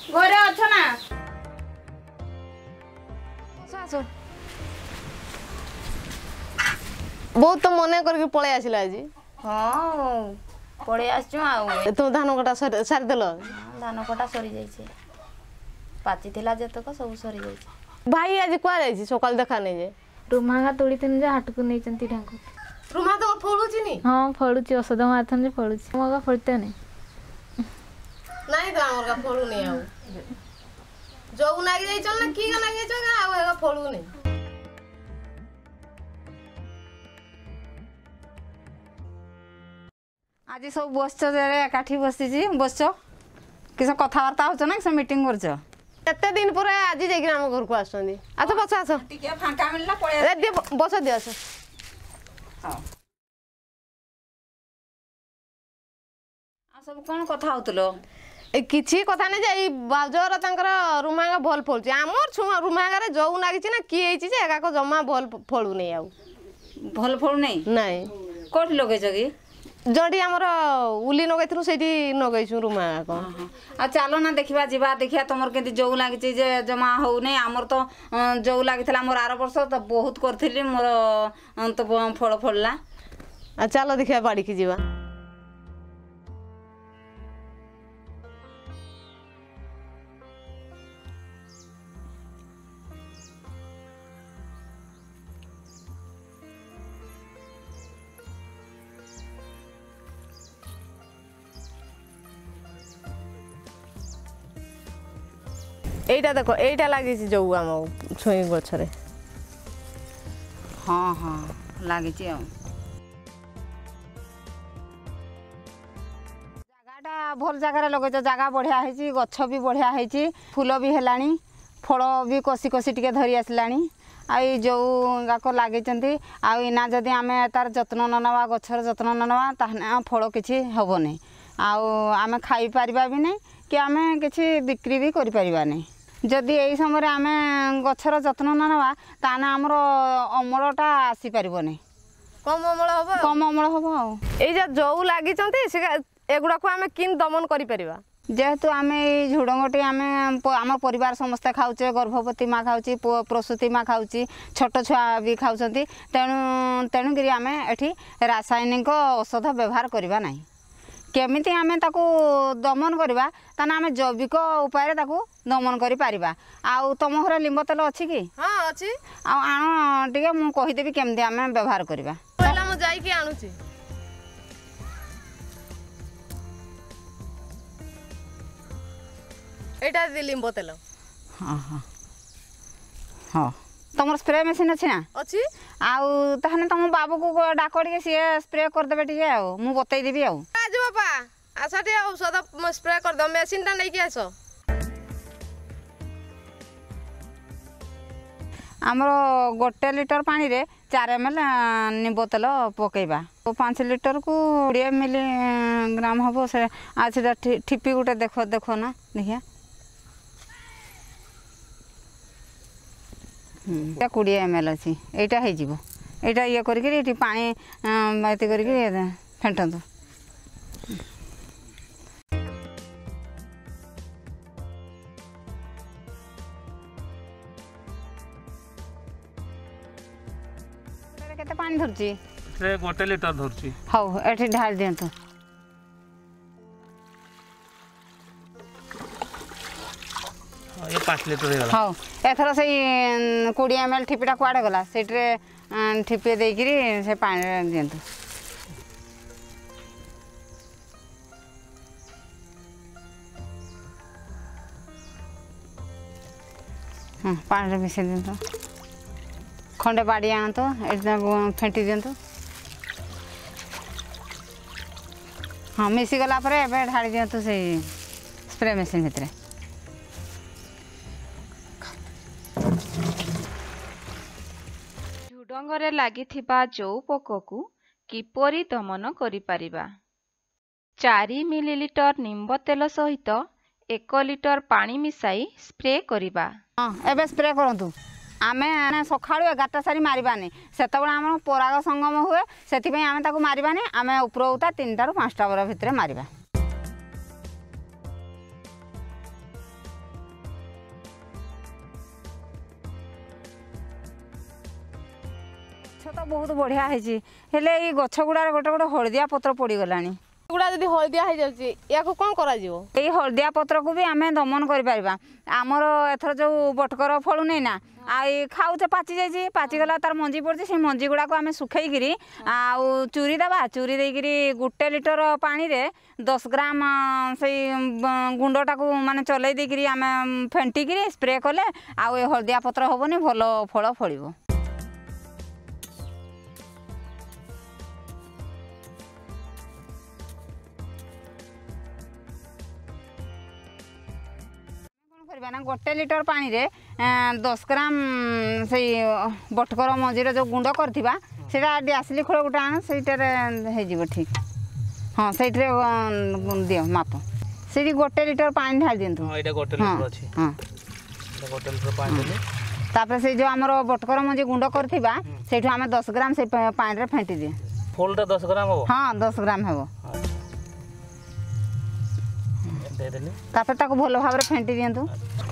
घरे अछ ना बहुत तो मन करके पळे आसिला आज हाँ पड़े आसचु आ तुम धान कटा सारी देल धान कटा सरी जाइए पाची थिला जतक सब सरी जाइए भाई आज कुआ जाइए सकाल देखा नहीं जे रुमागा तोड़ी थन जे हाट को नहीं चंती ढांको रुमा तो फळुची नी हां फळुची औषध मारथन जे फळुची मगा फळते नहीं नहीं तो हमर का फळु नहीं आउ जो नागी जाई चल ना की नागी जाई चल आउ हेगा फळु नहीं आज सब बसछ जे काठी बसिची बसछ किस कथावार्ता होछ ना से मीटिंग करछ एते दिन पर आज जाई हम घर को आसंदी अच्छा बस आस टिके फांका मिलला पळे रे दे बस दे आस हां आ सब कोन कथा होतलो किछि कथा नै जाई बाजर तांकर रुमागा भल फळुची हमर छु रुमागा रे जो नागी ना की हेची जे एका को जम्मा भल फळु नहीं आउ भल फळ नहीं नहीं कोठ लगेछ की जड़ी हमर उली नगैथु सेठी नगैछु रुमागा को आ चलो ना देखिबा जीवा देखिया तमर केति जौ लागिछि जे जमा हो नै हमर तो जौ लागिथला मोर 8 वर्ष तो बहुत करथिली मोर तो फळ फळला आ चलो देखिया बाड़ी की जीवा एटा देखो एटा लागी जो आम छुई गछरे हाँ हाँ लागिछि आ जगाटा भल जगार लगेछ जगह बढ़िया है गछ भी बढ़िया है फूल भी हेलानी फल भी कसी कसी टिके धरी आसलानी आई जो गाक लगे आना जदि आम तार जत्न न नवा गछर जत्न न नवा ताहने फल किछि हेबनी आम खाई पारिबा भी नहीं कि आम किछि बिक्री भी करि पारिबा नहीं जदि यही समय आम गछर जत्न न नवा ताने आमर अमलटा आसी पारिबनी कम अमल हबो कम अमल हबो आ ए जो लागी एगुड़ा को आम किन दमन करि परिबा जेहेतु आम झुडंगटी आम आम परिवार समस्ते खाऊे गर्भवती माँ खाऊँ प्रसूति माँ खाऊँ छोट छुआ भी खाऊँ तेणु तेणुकि आम एठी रासायनिक औषध व्यवहार करवा ना केमिति आम ताकू दमन करवा ताना आम जैविक उपाय ताकू दमन करि पारिबा आउ तुम घर लिंब तेल अच्छी कि हाँ अच्छी आण टिके मु कहिदेबी केमिति आम व्यवहार करवा पहला मु जाई कि आनुची एटा दे लिंब तेल हाँ हाँ हाँ तुम स्प्रे मेसीन अच्छी ना अच्छी आउ ताहने तुम बाबू को डाक टे सी स्प्रे करदे टे आउ मु बतईदेवी आउ आज बापा आस टे औषध स्प्रे कर दो मेसीन टा नहीं आस आमर 1 लिटर पानी रे 4 ml निंब तेल पकेबा 5 लिटर को 20 मिलीग्राम हम से आज ठिपी गोटे देख देख ना देखिया 20 ml अच्छी यहाँ होटा ये करके पानी ये करके फेंटतु केते पानी धरची 1 लिटर धरची हाउ एठी ढाल दियंतु ये 5 लिटर हेला हाउ एथरा से 20 ml ठिपीटा कुआडे गला सेटरे ठिपे देकिरी से पानी दियंतु हां पानी मिसे दियंतु खंडे बाड़ी आन तो फेंटी दिंतु हाँ मिसी गला पर एबे ढाली दिंतु से स्प्रे मशीन भितर झुडंगरे लागिथिबा जो पोककु किपरि दमन करि परिबा 4 मिलीलीटर निंब तेल सहित 1 लिटर पानी मिसाई स्प्रे करिबा हाँ एबे स्प्रे करंतु आमे सका 11टा सारी मारबानी से आम पराग संगम हुए से आम ताको मारबानी आम उपरउता 3टा ରୁ 5टा बर भितर मारबा ଗଛ ତ ବହୁତ ବଢ଼ିଆ ହେଇଛି ହେଲେ ଏଇ ଗଛ ଗୁଡ଼ାରେ ଗୋଟେ ଗୋଟେ ହଳଦିଆ ପତ୍ର ପଡ଼ିଗଲାଣି। ଏଗୁଡ଼ା ଯଦି ହଳଦିଆ ହେଇଯାଉଛି ୟାକୁ କ'ଣ କରାଯିବ? ଏଇ ହଳଦିଆ ପତ୍ରକୁ ବି ଆମେ ଦମନ କରିପାରିବା। ଆମର ଏଥର ଯେଉଁ ବଟକର ଫଳୁନି ନା ଆଉ ଏଇ ଖାଉଛେ ପାଚି ଯାଇଛି, ପାଚିଗଲା ତାର ମଞ୍ଜି ପଡ଼ିଛି, ସେଇ ମଞ୍ଜି ଗୁଡ଼ାକୁ ଆମେ ଶୁଖେଇକିରି ଆଉ ଚୁରି ଦେବା। ଚୁରି ଦେଇକିରି 1 ଲିଟର ପାଣିରେ 10 ଗ୍ରାମ ସେଇ ଗୁଣ୍ଡଟାକୁ ମାନେ ଚଲେଇ ଦେଇକିରି ଆମେ ଫେଣ୍ଟିକିରି ସ୍ପ୍ରେ କଲେ ଆଉ ଏ ହଳଦିଆ ପତ୍ର ହେବନି, ଭଲ ଫଳ ଫଳିବ। ना 1 ଲିଟର ପାଣିରେ 10 ଗ୍ରାମ ସେଇ ବଟକର ମଞ୍ଜିର ଯେଉଁ ଗୁଣ୍ଡ କରିଥିବା ସେଇଟା ଡିଆସିଲି ଖୋଳ ଗୋଟେ ଆଣ, ସେଇଟାରେ ହେଇଯିବ ଠିକ୍। ହଁ ସେଇଥିରେ ଦିଅ ମାପ। ସେଇଠି 1 ଲିଟର ପାଣି ଢାଳି ଦିଅନ୍ତୁ। ହଁ ଏଇଟା 1 ଲିଟର ଅଛି। ହଁ 1 ଲିଟର ପାଣି ଦେଲେ ତାପରେ ସେଇ ଯେଉଁ ଆମର ବଟକର ମଞ୍ଜି ଗୁଣ୍ଡ କରିଥିବା ସେଇଠୁ ଆମେ 10 ଗ୍ରାମ ସେଇ ପାଣିରେ ଫେଣ୍ଟି ଦିଏ। ଫୁଲଟା 10 ଗ୍ରାମ ହେବ? ହଁ 10 ଗ୍ରାମ ହେବ। ଦେଇଦେଲି। ତାପରେ ତାକୁ ଭଲ ଭାବରେ ଫେଣ୍ଟି ଦିଅନ୍ତୁ।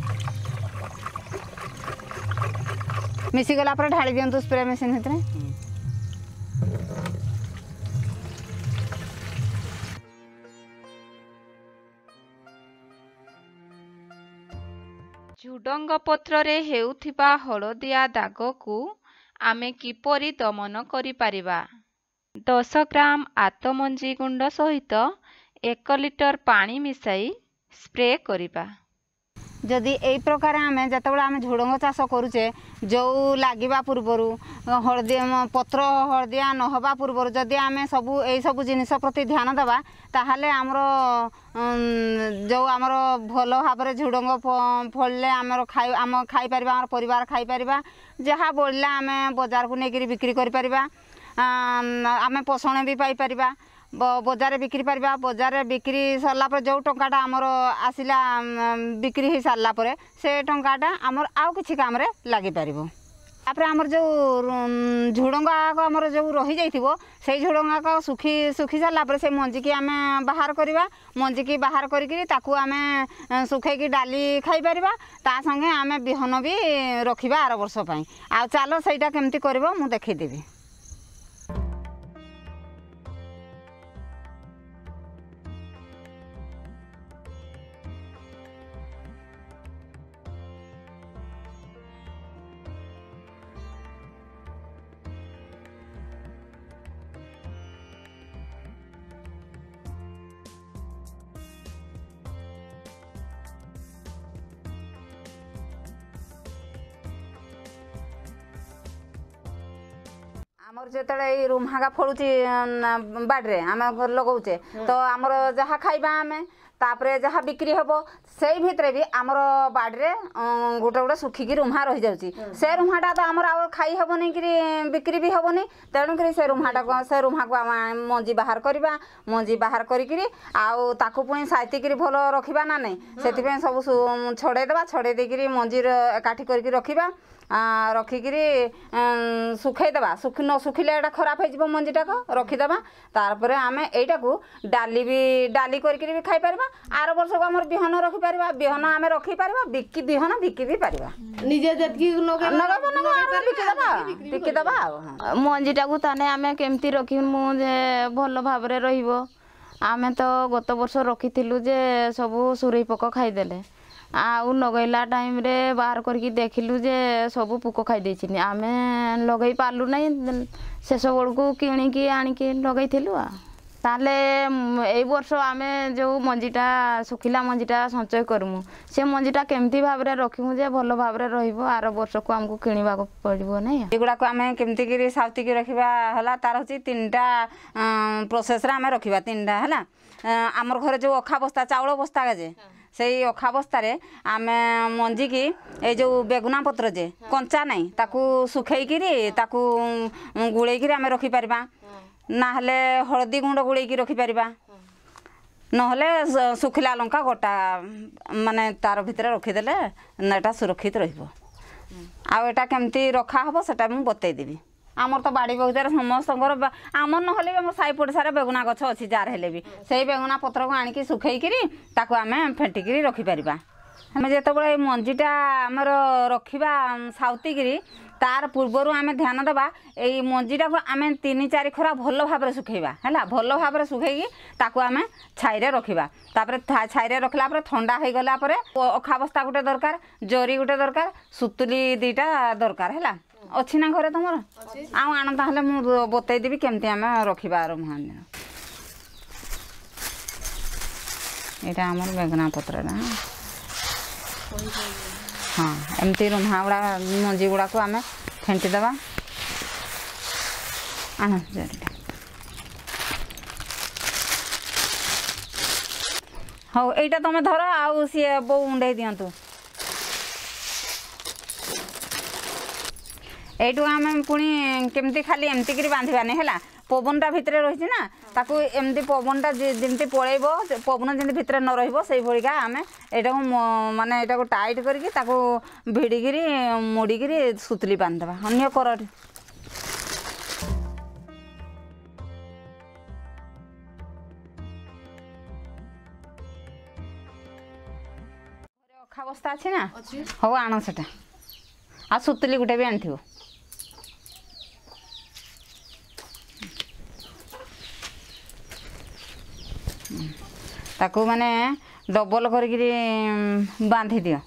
ମିଶିଗଲା ପରେ ଢାଳି ଦିଅନ୍ତୁ ସ୍ପ୍ରେ ମେସିନ୍ ଭିତରେ। ଝୁଡଙ୍ଗ ପତ୍ରରେ ହେଉଥିବା ହଳଦିଆ ଦାଗକୁ ଆମେ କିପରି ଦମନ କରିପାରିବା? 10 ଗ୍ରାମ ଆତମଞ୍ଜି ଗୁଣ୍ଡ ସହିତ 1 ଲିଟର ପାଣି ମିଶାଇ ସ୍ପ୍ରେ କରିବା। ଯଦି ଏଇ ପ୍ରକାର ଆମେ ଯେତେବେଳେ ଆମେ ଝୁଡ଼ଙ୍ଗ ଚାଷ କରୁଛେ ଯେଉଁ ଲାଗିବା ପୂର୍ବରୁ ହଳଦିଆ ପତ୍ର ହଳଦିଆ ନ ହେବା ପୂର୍ବରୁ ଯଦି ଆମେ ଏଇସବୁ ଜିନିଷ ପ୍ରତି ଧ୍ୟାନ ଦେବା ତାହେଲେ ଆମର ଆମର ଭଲ ଭାବରେ ଝୁଡ଼ଙ୍ଗ ଫଳିଲେ ଆମର ଖାଇପାରିବା, ଆମର ପରିବାର ଖାଇପାରିବା। ଯାହା ବଳିଲା ଆମେ ବଜାରକୁ ନେଇକରି ବିକ୍ରି କରିପାରିବା, ଆମେ ପୋଷଣ ବି ପାଇପାରିବା, ବଜାରରେ ବିକ୍ରି ପାରିବା। ବଜାରରେ ବିକ୍ରି ସରିଲା ପରେ ଯେଉଁ ଟଙ୍କାଟା ଆମର ଆସିଲା ବିକ୍ରି ହେଇସାରିଲା ପରେ ସେ ଟଙ୍କାଟା ଆମର ଆଉ କିଛି କାମରେ ଲାଗିପାରିବ। ତାପରେ ଆମର ଯେଉଁ ଝୁଡ଼ଙ୍ଗ ଆମର ଯେଉଁ ରହିଯାଇଥିବ ସେଇ ଝୁଡ଼ଙ୍ଗ ଶୁଖି ସାରିଲା ପରେ ସେ ମଞ୍ଜିକି ଆମେ ବାହାର କରିବା। ମଞ୍ଜିକି ବାହାର କରିକି ତାକୁ ଆମେ ଶୁଖେଇକି ଡାଲି ଖାଇପାରିବା, ତା ସାଙ୍ଗେ ଆମେ ବିହନ ବି ରଖିବା ଆର ବର୍ଷ ପାଇଁ। ଆଉ ଚାଲ ସେଇଟା କେମିତି କରିବ ମୁଁ ଦେଖେଇଦେବି। ଆମର ଯେତେବେଳେ ଏଇ ରୁମ୍ହାଗା ଫଳୁଛି ବାଡ଼ିରେ ଆମେ ଲଗାଉଛେ ତ ଆମର ଯାହା ଖାଇବା ଆମେ ତାପରେ ଯାହା ବିକ୍ରି ହେବ ସେଇ ଭିତରେ ବି ଆମର ବାଡ଼ିରେ ଗୋଟେ ଗୋଟେ ଶୁଖିକି ରୁମ୍ହା ରହିଯାଉଛି। ସେ ରୁମ୍ହାଟା ତ ଆମର ଆଉ ଖାଇ ହେବନି କିରି ବିକ୍ରି ବି ହେବନି, ତେଣୁକରି ସେ ରୁମ୍ହାକୁ ଆମେ ମଞ୍ଜି ବାହାର କରିବା। ମଞ୍ଜି ବାହାର କରିକିରି ଆଉ ତାକୁ ପୁଣି ସାଇତିକିରି ଭଲ ରଖିବା ନା ନାହିଁ, ସେଥିପାଇଁ ସବୁ ଛଡ଼େଇ ଦେବା। ଛଡ଼େଇ ଦେଇକିରି ମଞ୍ଜିର ଏକାଠି କରିକି ରଖିବା। ରଖିକିରି ଶୁଖେଇଦେବା। ନ ଶୁଖିଲେ ଏଇଟା ଖରାପ ହେଇଯିବ ମଞ୍ଜିଟାକୁ, ରଖିଦେବା। ତାପରେ ଆମେ ଏଇଟାକୁ ଡାଲି କରିକିରି ବି ଖାଇପାରିବା। ଆର ବର୍ଷକୁ ଆମର ବିହନ ରଖିପାରିବା, ବିହନ ଆମେ ରଖିପାରିବା, ବିହନ ବିକି ବି ପାରିବା। ନିଜେ ଯେତିକି ବିକିଦେବା। ଆଉ ମଞ୍ଜିଟାକୁ ତାହେଲେ ଆମେ କେମିତି ରଖିମୁ ଯେ ଭଲ ଭାବରେ ରହିବ? ଆମେ ତ ଗତ ବର୍ଷ ରଖିଥିଲୁ ଯେ ସବୁ ସୁରେଇ ପୋକ ଖାଇଦେଲେ, ଆଉ ଲଗେଇଲା ଟାଇମ୍ରେ ବାହାର କରିକି ଦେଖିଲୁ ଯେ ସବୁ ପୋକ ଖାଇ ଦେଇଛନ୍ତି। ଆମେ ଲଗେଇ ପାରିଲୁ ନାହିଁ, ଶେଷ ବେଳକୁ କିଣିକି ଆଣିକି ଲଗେଇଥିଲୁ। ଆଉ ତାହେଲେ ଏଇ ବର୍ଷ ଆମେ ଯେଉଁ ମଞ୍ଜିଟା ଶୁଖିଲା ମଞ୍ଜିଟା ସଞ୍ଚୟ କରିମୁ ସେ ମଞ୍ଜିଟା କେମିତି ଭାବରେ ରଖିମୁ ଯେ ଭଲ ଭାବରେ ରହିବ, ଆର ବର୍ଷକୁ ଆମକୁ କିଣିବାକୁ ପଡ଼ିବ ନାହିଁ? ଏଗୁଡ଼ାକୁ ଆମେ କେମିତିକିରି ସାଉତିକି ରଖିବା ହେଲା, ତାର ହେଉଛି 3ଟା ପ୍ରୋସେସ୍ରେ ଆମେ ରଖିବା। 3ଟା ହେଲା। ଆମର ଘରେ ଯେଉଁ ଅଖା ବସ୍ତା ଚାଉଳ ବସ୍ତା ଯେ ସେଇ ଅଖା ବସ୍ତାରେ ଆମେ ମଞ୍ଜିକି ଏଇ ଯେଉଁ ବେଗୁନା ପତ୍ର ଯେ କଞ୍ଚା ନାହିଁ ତାକୁ ଶୁଖେଇକିରି ତାକୁ ଗୁଳେଇକିରି ଆମେ ରଖିପାରିବା। ନହେଲେ ହଳଦୀ ଗୁଣ୍ଡ ଗୁଳେଇକି ରଖିପାରିବା, ନହେଲେ ଶୁଖିଲା ଲଙ୍କା ଗୋଟା ମାନେ ତାର ଭିତରେ ରଖିଦେଲେ ଏଇଟା ସୁରକ୍ଷିତ ରହିବ। ଆଉ ଏଇଟା କେମିତି ରଖା ହେବ ସେଟା ମୁଁ ବତେଇଦେବି। ଆମର ତ ବାଡ଼ି ବଗିଚାରେ ସମସ୍ତଙ୍କର ଆମର ନହେଲେ ବି ଆମ ସାହି ପଡ଼ିଶାରେ ବେଗୁନା ଗଛ ଅଛି, ଯାହାର ହେଲେ ବି ସେଇ ବେଗୁନା ପତ୍ରକୁ ଆଣିକି ଶୁଖେଇକିରି ତାକୁ ଆମେ ଫେଣ୍ଟିକିରି ରଖିପାରିବା। ଆମେ ଯେତେବେଳେ ଏଇ ମଞ୍ଜିଟା ଆମର ରଖିବା ସାଉତିକିରି ତାର ପୂର୍ବରୁ ଆମେ ଧ୍ୟାନ ଦେବା ଏଇ ମଞ୍ଜିଟାକୁ ଆମେ 3-4 ଖରା ଭଲ ଭାବରେ ଶୁଖେଇବା ହେଲା। ଭଲ ଭାବରେ ଶୁଖେଇକି ତାକୁ ଆମେ ଛାଇରେ ରଖିବା। ତାପରେ ଛାଇରେ ରଖିଲା ପରେ ଥଣ୍ଡା ହେଇଗଲା ପରେ ଅଖା ବସ୍ତା ଗୋଟେ ଦରକାର, ଜରି ଗୋଟେ ଦରକାର, ସୁତୁଲି 2ଟା ଦରକାର ହେଲା। ଅଛି ନା ଘରେ ତମର? ଆଉ ଆଣ ତାହେଲେ ମୁଁ ବତେଇଦେବି କେମିତି ଆମେ ରଖିବା ରୁମାଲ। ଏଇଟା ଆମର ବେଗନା ପତ୍ରଟା। हाँ एमती रुम्हा गुड़ा मंजी गुड़ा को आम फेंटी दबा आना जरिटा हाँ यहीटा तुम धर आउ सी बो उंडे दिंतु यू आम पुणी केमती खाली एमती कर बांधवानी है पवनटा भितर रही ना ताकू एमती पवनटा जमी पलैब पवन जमी भितर न रही आम यहाँ माने यहाँ टाइट करके भिड़िकी मोड़िकी सुतली बांधवा अन्य कर अखा बस्ता अच्छी ना हौ आण से आ सुतली गुटे भी आनी ताकू माने डबल करके बांधी दियो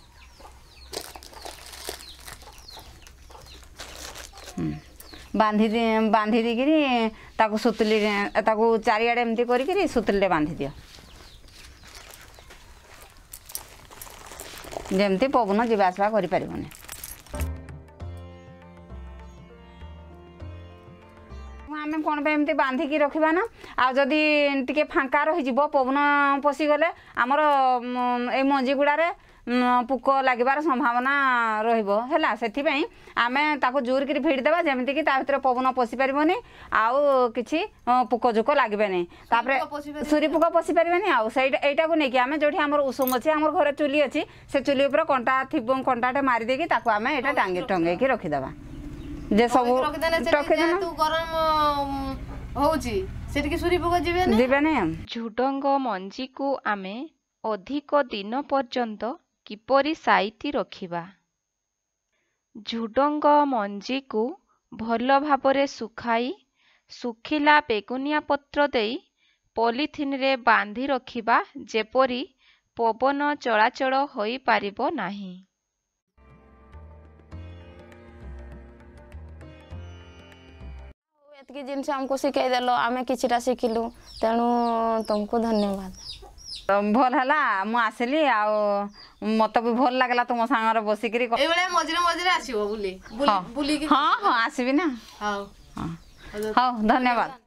बांधी देकिरी ताकू सुतली ताकू चारिआडे एमती करके सुतली बांधी दियो जेमती पवन जीवा आसवा करि परिबने। आमे कौन पे एमती बांधिकी रखा ना आदि टे फांका रही पवन पशिगले आमर ए मंजी गुड़े पुक लगिबार संभावना रहा से आम जोर की भिड़देवा जमीक भर पवन पशि पारनि आउ कि पुक झुक लगे नहीं सूरी पुक पशि पारे आईटा को लेकिन आम जो आम उषुम अच्छे आम घर चुली अच्छी से चुली उपर कंटा थी कंटाटे मारिदेकी आम यहाँ टंगे रखीदे जे सब झुडंग मंजी को आमे अधिक दिन पर्यंत किपरि साइती रखिबा। झुडंग मंजी को भल भाबरे सुखाई सुखिला बेगुनिया पत्र देई पॉलिथिन रे बांधी रखिबा जेपरि पवन चलाचल होई पारिबो नाही। एतकी जिनस हमको शिखाईदेल आम किछिटा शिखिलु तेणु तुमको धन्यवाद। भल है मु आसली मत भी भल लगला तुम सांगर बसिक मझे आसो बुली हाँ हाँ आसबि ना हाँ धन्यवाद।